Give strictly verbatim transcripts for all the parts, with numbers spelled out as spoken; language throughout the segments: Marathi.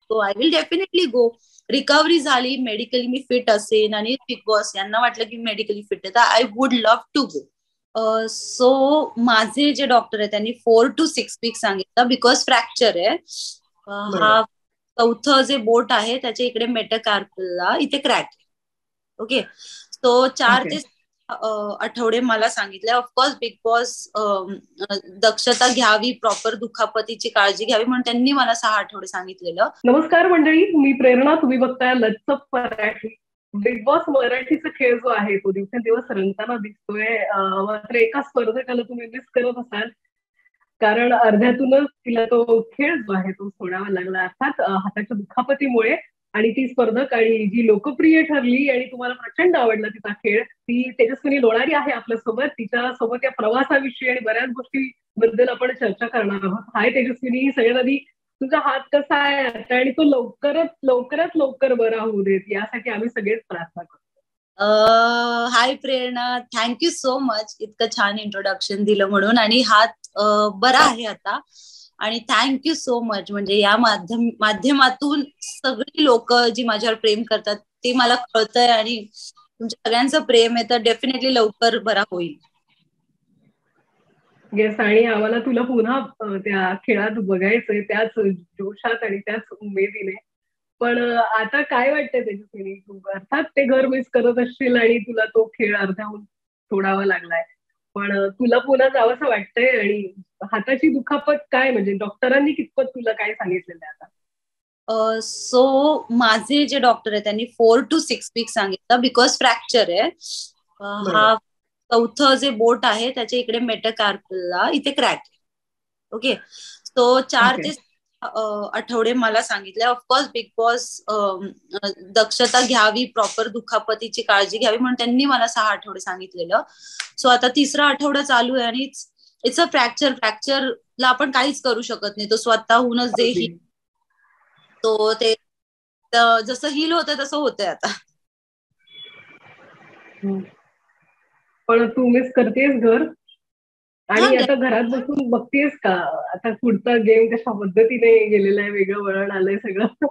So I will definitely go. Recovery झाली, मेडिकली मी फिट असेन आणि बिग बॉस यांना वाटलं की मेडिकली फिट आहे तर I would love to go. So माझे जे डॉक्टर आहे त्यांनी फोर टू सिक्स वीक सांगितलं बिकॉज फ्रॅक्चर आहे. हा चौथं जे बोट आहे त्याच्या इकडे मेटाकार्पलला इथे क्रॅक आहे. ओके, सो चार ते आठवडे मला सांगितले. ऑफकोर्स बिग बॉस दक्षता घ्यावी, प्रॉपर दुखापतीची काळजी घ्यावी म्हणून त्यांनी मला सहा आठवडे सांगितलेलं. नमस्कार मंडळी, मी प्रेरणा, तुम्ही बघताय लचक मराठी. बिग बॉस मराठीचा खेळ जो आहे तो दिवसेंदिवस रंगताना दिसतोय. मात्र एका स्पर्धकाला तुम्ही मिस करत असाल, कारण अर्ध्यातूनच तिला तो खेळ जो आहे तो सोडावा लागला, अर्थात हाताच्या दुखापतीमुळे. आणि ती स्पर्धक आणि जी लोकप्रिय ठरली आणि तुम्हाला प्रचंड आवडला तिचा खेळ, ती तेजस्विनी लोणारी आहे आपल्यासोबत. तिच्या सोबत या प्रवासाविषयी आणि बऱ्याच गोष्टी बद्दल आपण चर्चा करणार आहोत. हाय तेजस्विनी, सगळ्यात आधी तुझा हात कसा आहे आता आणि तो लवकरच लवकरात लवकर बरा होऊ देत यासाठी आम्ही सगळेच प्रार्थना करतो. Hi Prerana, thank you so much इतकं छान इंट्रोडक्शन दिलं म्हणून. आणि हात बरा आहे आता आणि थँक्यू सो मच. म्हणजे या माध्यम माध्यमातून सगळी लोक जी माझ्यावर प्रेम करतात ते मला कळतंय आणि तुमच्या सगळ्यांचं प्रेम आहे तर डेफिनेटली लवकर बरा होईल. येस, आणि आम्हाला तुला पुन्हा त्या खेळात बघायचंय त्याच जोशात आणि त्याच उमेदीने. पण आता काय वाटतंय त्याच्यासाठी, तू अर्थात ते घर मिस करत असशील आणि तुला तो खेळ अर्ध्याहून सोडावा लागलाय, पण तुला पुन्हा जावंसं वाटतंय. आणि हाताची दुखापत काय, म्हणजे डॉक्टरांनी कितपत तुला काय सांगितलेलं आहे आता? सो माझे जे डॉक्टर आहे त्यांनी फोर टू सिक्स वीक सांगितलं बिकॉज फ्रॅक्चर आहे. हा चौथं जे बोट आहे त्याच्या इकडे मेटाकार्पलला इथे क्रॅक आहे. ओके, सो चार ते आठवडे मला सांगितले. ऑफकोर्स बिग बॉस दक्षता घ्यावी, प्रॉपर दुखापतीची काळजी घ्यावी म्हणून त्यांनी मला सहा आठवडे सांगितलेलं. सो आता तिसरा आठवडा चालू आहे आणि इट्स अ फ्रॅक्चर. फ्रॅक्चरला आपण काहीच करू शकत नाही, तो स्वतःहूनच जे ही तो ते जसं हील होतंय तसं होतंय आता. पण तू मिस करतेस घर, आणि आता घरात बसून बघतेस का आता पुढचा गेम कशा पद्धतीने गेलेला आहे, वेगळं वळण आलंय सगळं?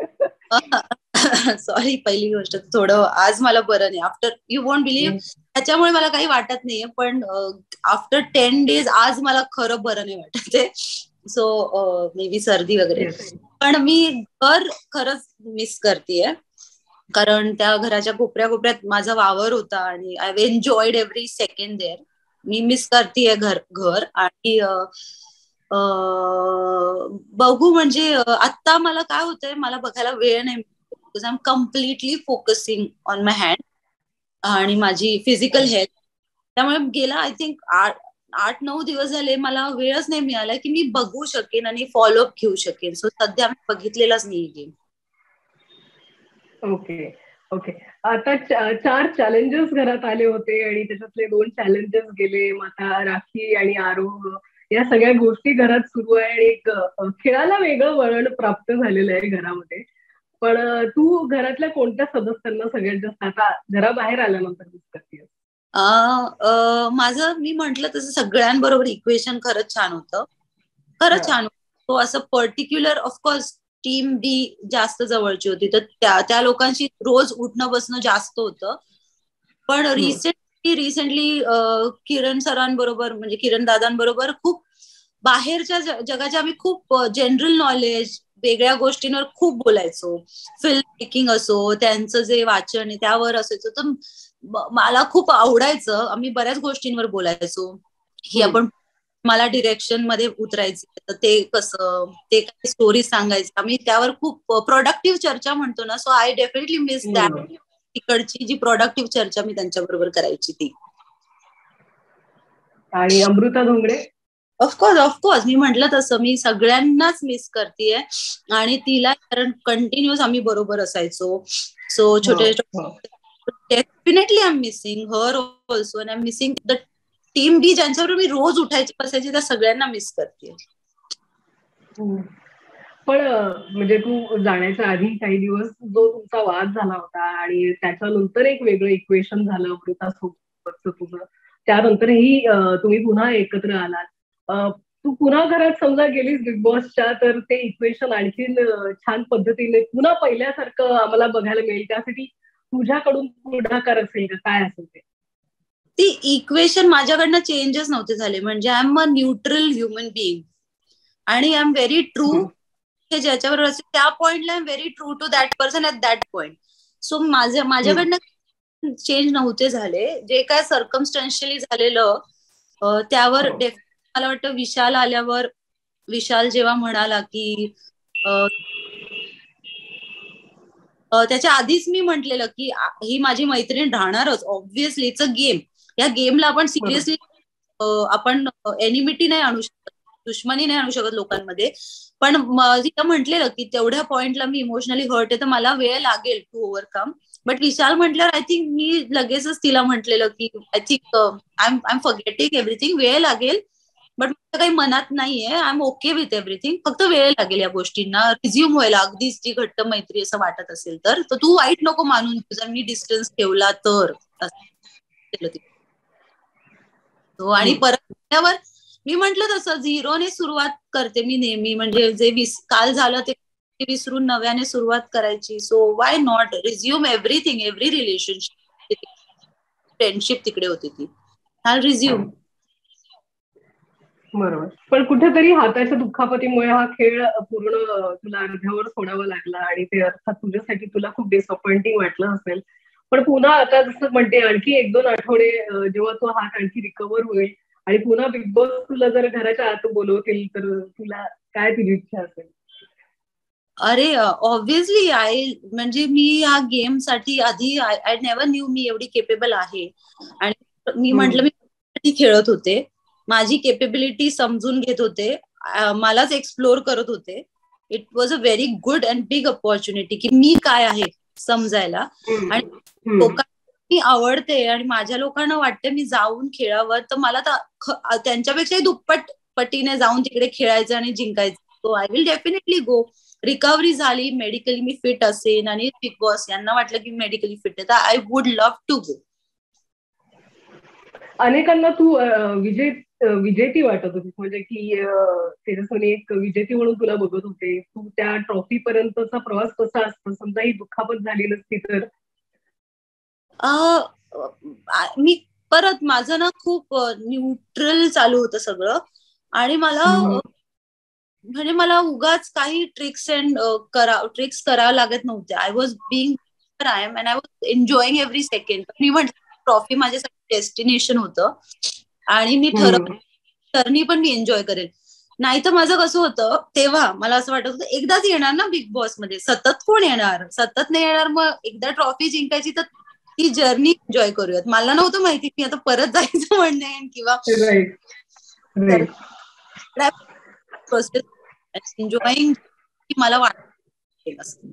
सॉरी, पहिली गोष्ट थोडं आज मला बरं नाही. आफ्टर यू वोंट बिलीव्ह, त्याच्यामुळे मला काही वाटत नाहीये, पण आफ्टर टेन डेज आज मला खरं बरं नाही वाटत आहे. सो मे बी सर्दी वगैरे. पण मी घर खरंच मिस करतेय, कारण त्या घराच्या कोपऱ्या कोपऱ्यात माझा वावर होता आणि I have enjoyed every second there. मी मिस करतेय घर घर आणि बघू. म्हणजे आता मला काय होतंय, मला बघायला वेळ नाही, because I am completely focusing on my hand आणि माझी फिजिकल हेल्थ. त्यामुळे गेला आय थिंक आठ आठ नऊ दिवस झाले मला वेळच नाही मिळाला की मी बघू शकेन आणि फॉलोअप घेऊ शकेन. सो सध्या मी बघितलेलाच नाही गेम. Okay okay. आता चार चॅलेंजेस घरात आले होते आणि त्याच्यातले दोन चॅलेंजेस गेले. आता राखी आणि आरोह या सगळ्या गोष्टी घरात सुरू आहे आणि एक खेळाला वेगळं वळण प्राप्त झालेलं आहे घरामध्ये. पण तू घरातल्या कोणत्या सदस्यांना सगळ्यात जास्त आता घराबाहेर आल्यानंतर मिस करतेस? माझं मी म्हंटल तसं सगळ्यांबरोबर इक्वेशन खरंच छान होतं, खरंच छान होतं. असं पर्टिक्युलर ऑफकोर्स टीम बी जास्त जवळची होती तर त्या त्या लोकांशी रोज उठणं बसणं जास्त होतं. पण रिसेंटली रिसेंटली किरण सरांबरोबर म्हणजे किरण दादांबरोबर खूप बाहेरच्या जगाच्या आम्ही खूप जनरल नॉलेज, वेगळ्या गोष्टींवर खूप बोलायचो. फिल्म मेकिंग असो, त्यांचं जे वाचन आहे त्यावर असायचं, तर मला खूप आवडायचं. आम्ही बऱ्याच गोष्टींवर बोलायचो की आपण मला डिरेक्शन मध्ये उतरायचं, ते कसं, ते काय स्टोरी सांगायचं, आम्ही त्यावर खूप प्रोडक्टिव्ह चर्चा म्हणतो ना. So I definitely miss that. तिकडची जी प्रोडक्टिव्ह चर्चा मी त्यांच्याबरोबर करायची ती. आणि अमृता धोंगडे? ऑफकोर्स ऑफकोर्स मी म्हटलं तसं मी सगळ्यांनाच मिस करतेय आणि तिला, कारण कंटिन्युअस आम्ही बरोबर असायचो. सो छोटे definitely I am missing her also and I am missing the team B ज्यांच्याबरोबर मी रोज उठायची बसायची, त्या सगळ्यांना मिस करते. पण म्हणजे तू जाण्याच्या आधी काही दिवस जो तुमचा वाद झाला होता आणि त्याच्यानंतर एक वेगळं इक्वेशन झालं अमृतासोबतचं तुझं, त्यानंतरही तुम्ही पुन्हा एकत्र आलात. तू पुन्हा घरात समजा गेलीस बिग बॉसच्या, तर ते इक्वेशन आणखीन छान पद्धतीने पुन्हा पहिल्यासारखं आम्हाला बघायला मिळेल. त्यासाठी तुझ्याकडून पुढाकार असेल का, काय असेल ते? ती इक्वेशन माझ्याकडनं चेंजच नव्हते झाले. म्हणजे I am a neutral human being आणि आय एम व्हेरी ट्रू. ज्याच्यावर असेल त्या पॉइंटला I am very true to that person at that point. So माझ्या माझ्याकडनं चेंज नव्हते झाले. जे काय सर्कमस्टन्शियली झालेलं त्यावर मला वाटतं विशाल आल्यावर, विशाल जेव्हा म्हणाला की त्याच्या आधीच मी म्हटलेलं की ही माझी मैत्रीण राहणारच, ऑब्व्हियसली इट्स अ गेम. या गेमला आपण सिरियसली आपण एनिमिटी नाही आणू शकत, दुश्मनी नाही आणू शकत लोकांमध्ये. पण तिला म्हटलेलं की तेवढ्या पॉइंटला मी इमोशनली हर्ट आहे, तर मला वेळ लागेल टू ओव्हरकम. बट विशाल म्हटल्यावर आय थिंक मी लगेचच तिला म्हटलेलं की I think I am I am forgetting everything, वेळ लागेल. बट माझं काही मनात नाहीये, I am okay with everything. फक्त वेळ लागेल या गोष्टींना रिझ्यूम व्हायला. अगदीच जी घट्ट मैत्री असं वाटत असेल तर तू वाईट नको मानून जर मी डिस्टन्स ठेवला तर. आणि परत मी म्हंटल तसं झिरोने सुरुवात करते मी नेहमी. म्हणजे जे काल झालं ते विसरून नव्याने सुरुवात करायची. So why not resume everything, every relationship. Friendship तिकडे होती ती, हा रिझ्यूम. बरोबर. पण कुठेतरी हाताच्या दुखापतीमुळे हा खेळ पूर्ण तुला अर्ध्यावर सोडावा लागला आणि ते अर्थात तुझ्यासाठी तुला खूप डिसअपॉइंटिंग वाटलं असेल. पण पुन्हा आता जसं म्हणते आणखी एक दोन आठवडे जेव्हा तो हात आणखी रिकव्हर होईल आणि पुन्हा बिग बॉस तुला जर घराच्या आत बोलवतील तर तुला काय तुझी इच्छा असेल? अरे ऑब्व्हियसली आय म्हणजे मी या गेम साठी आधी आय नेव्हर न्यू मी एवढी केपेबल आहे. आणि मी म्हंटल मी खेळत होते, माझी केपेबिलिटी समजून घेत होते, मलाच एक्सप्लोर करत होते. It was a very good and big opportunity की मी काय आहे समजायला. आणि लोकांना मी आवडते आणि माझ्या लोकांना वाटते मी जाऊन खेळावं, तर मला तर त्यांच्यापेक्षाही दुप्पट पटीने जाऊन तिकडे खेळायचं आणि जिंकायचं. So I will definitely go. Recovery झाली, मेडिकली मी फिट असेल आणि बिग बॉस यांना वाटलं की मेडिकली फिट आहे तर I would love to go. अनेकांना तू विजय विजेती वाटत होती, म्हणजे की तेजस्विनी एक विजेती म्हणून तुला बघत होते. तू त्या ट्रॉफी पर्यंतचा प्रवास कसा असतो, समजा ही दुखापत झाली नसती तर? मी परत माझं ना खूप न्यूट्रल चालू होतं सगळं आणि मला म्हणजे मला उगाच काही ट्रिक्स अँड करा ट्रिक्स करावं लागत नव्हते. I was being I am and I was enjoying every second. मी म्हटलं ट्रॉफी माझ्यासाठी डेस्टिनेशन होतं आणि मी ठरवलं जर्नी पण मी एन्जॉय करेल. नाही तर माझं कसं होतं तेव्हा मला असं वाटत होतं एकदाच येणार ना बिग बॉस मध्ये, सतत कोण येणार, सतत नाही येणार. मग एकदा ट्रॉफी जिंकायची तर ती जर्नी एन्जॉय करूयात. मला नव्हतं माहिती मी आता परत जायचं म्हणणे किंवा प्रोसेस एन्जॉईंग मला वाटत असं.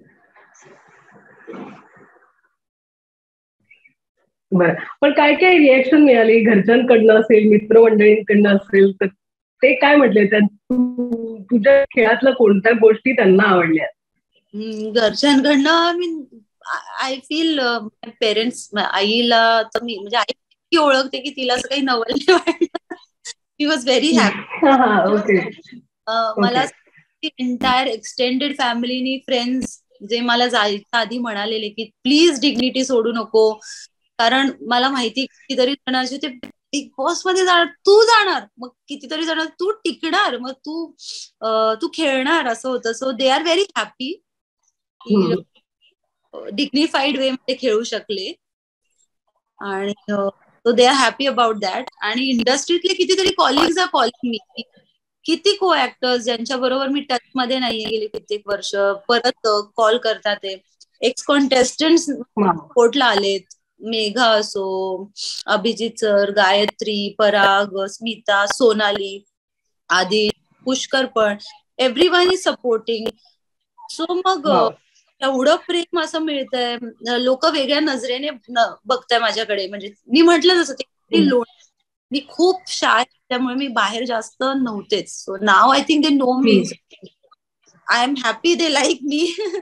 बरं, पण काय काय रिएक्शन मिळाली घरच्यांकडनं असेल, मित्रमंडळींकडनं असेल, तर ते काय म्हटले? तुझ्या खेळातल्या कोणत्या गोष्टी त्यांना आवडल्या? घरच्यांकडनं मी आय फील पेरेंट्स, आईला तर मी म्हणजे आई इतकी ओळखते की तिला असं काही नवल नाही वाटलं. She was very happy. मला एंटायर एक्सटेंडेड फॅमिलीनी, फ्रेंड्स जे मला जायच्या आधी म्हणालेले की प्लीज डिग्निटी सोडू नको, कारण मला माहिती कितीतरी जण असे ते बिग बॉस मध्ये जाणार, तू जाणार, मग कितीतरी जण तू टिकणार, मग तू तू खेळणार, असं होतं. So they are very happy की डिग्निफाईड वे मध्ये खेळू शकले आणि so they are happy about that. आणि इंडस्ट्रीतले कितीतरी कॉलिग्स आर कॉलिंग मी, किती को ऍक्टर्स ज्यांच्या बरोबर मी टच मध्ये नाहीये गेली कित्येक वर्ष, परत कॉल करतात. एक्स कॉन्टेस्टंट कोर्टला आलेत, मेघा असो, अभिजित सर, गायत्री, पराग, स्मिता, सोनाली, आधी पुष्कर, पण एव्हरीवन इज सपोर्टिंग. सो मग एवढं प्रेम असं मिळतंय, लोक वेगळ्या नजरेने बघताय माझ्याकडे. म्हणजे मी म्हटलं जसं ते लोण, मी खूप शाय त्यामुळे मी बाहेर जास्त नव्हतेच. So now I think they know me, I am happy, they like me.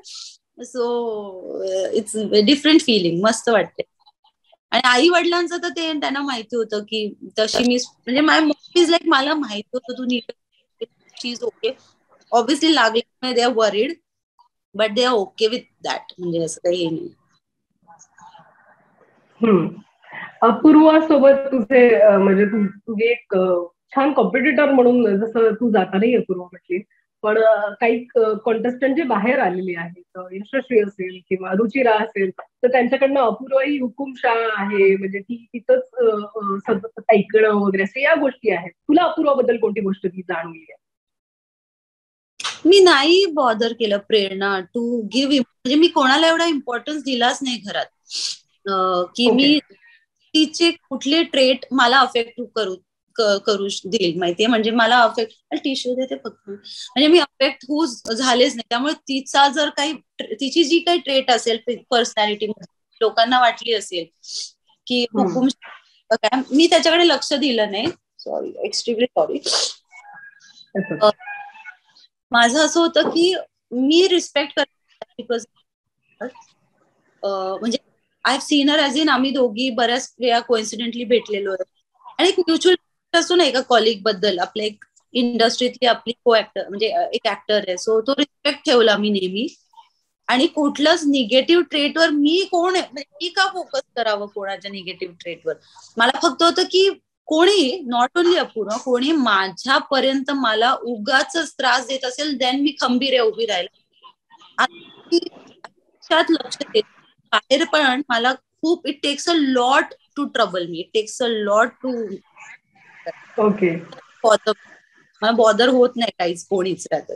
So it's different feeling, मस्त वाटते. आणि आई वडिलांचं तर ते त्यांना माहिती होतं की तशी मी, म्हणजे माय मॉम इज लाईक, मला माहिती होतं तू नीट शी इज ओके. ऑब्व्हियसली लागल्यामुळे they are worried, but they are okay with that. म्हणजे असं काही नाही. अपूर्वासोबत तुझे म्हणजे तू तुझे एक छान कॉम्पिटिटर म्हणून जसं तू जाता नाही अपूर्वा म्हटली, पण काही कॉन्टेस्टंट जे बाहेर आलेले आहेत, यशस्वी असेल किंवा रुचिरा असेल, तर त्यांच्याकडनं अपूर्वा ही हुकुमशाह आहे, म्हणजे ती तिथंच सतत ऐकणं वगैरे असं या गोष्टी आहेत. तुला अपूर्वाबद्दल कोणती गोष्ट ती जाणवली आहे? मी नाही बॉदर केलं प्रेरणा टू गिव्ह, म्हणजे मी कोणाला एवढा इम्पॉर्टन्स दिलाच नाही घरात की मी तिचे कुठले ट्रेट मला अफेक्ट करू करू देईल माहितीये. म्हणजे मला अफेक्ट टिश्यू देते फक्त, म्हणजे मी अफेक्ट होऊ झालेच नाही. त्यामुळे तिचा जर काही तिची जी काही ट्रेट असेल पर्सनॅलिटी लोकांना वाटली असेल की हुकुम काय, मी त्याच्याकडे लक्ष दिलं नाही. Sorry, extremely sorry. माझं असं होतं की मी रिस्पेक्ट करते बिकॉज म्हणजे I have seen her as in आम्ही दोघी बऱ्याच वेळा कोइन्सिडेंटली भेटलेलो आहे आणि एक म्युच्युअल असतो ना एका कॉलिग बद्दल, आपल्या एक इंडस्ट्रीतली आपली को ऍक्टर म्हणजे एक ऍक्टर आहे. सो तो रिस्पेक्ट ठेवला मी नेहमी. आणि कुठलंच निगेटिव्ह ट्रेटवर मी कोण आहे, मी का फोकस करावं कोणाच्या निगेटिव्ह ट्रेटवर. मला फक्त होतं की कोणी, नॉट ओनली अपूर्वा, कोणी माझ्यापर्यंत मला उगाच त्रास देत असेल, देन मी खंबीर आहे उभी राहायला. लक्ष देत बाहेर पण मला खूप, it takes a lot to trouble me, it takes a lot to okay मला बॉदर होत नाही काहीच कोणीच. राहत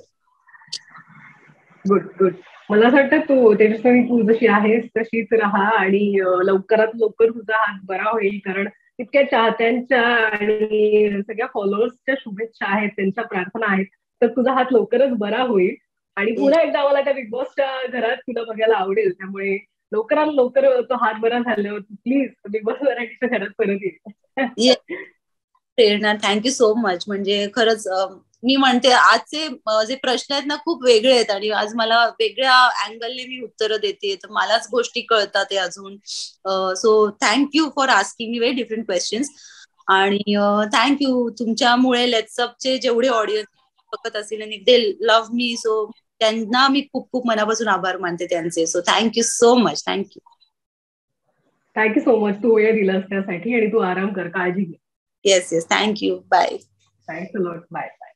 गुड गुड. मला असं वाटतं तू तेजस्वी, तू जशी आहेस तशीच राहा आणि लवकरात लवकर तुझा हात बरा होईल, कारण इतक्या चाहत्यांच्या आणि सगळ्या फॉलोअर्सच्या शुभेच्छा आहेत, त्यांच्या प्रार्थना आहेत, तर तुझा हात लवकरच बरा होईल. आणि पुन्हा एकदा मला त्या बिग बॉसच्या घरात तुला बघायला आवडेल. त्यामुळे लवकरात लवकर तो हात बरा झाल्यावर प्लीज बिग बॉस मराठीच्या घरात परत येईल. Prerana, thank you so much. म्हणजे खरंच मी म्हणते आजचे जे प्रश्न आहेत ना खूप वेगळे आहेत आणि आज मला वेगळ्या अँगलने मी उत्तरं देते, तर मलाच गोष्टी कळतात अजून. So thank you for asking me very different questions. आणि थँक्यू, तुमच्यामुळे लेट्सअपचे जेवढे ऑडियन्स बघत असतील आणि दे लव्ह मी, सो त्यांना मी खूप खूप मनापासून आभार मानते त्यांचे. So thank you so much. Thank you thank you so much. तू वेळ दिलास त्यासाठी आणि तू आराम कर, काळजी घे. Yes yes, thank you. Bye. Thanks a lot. Bye bye.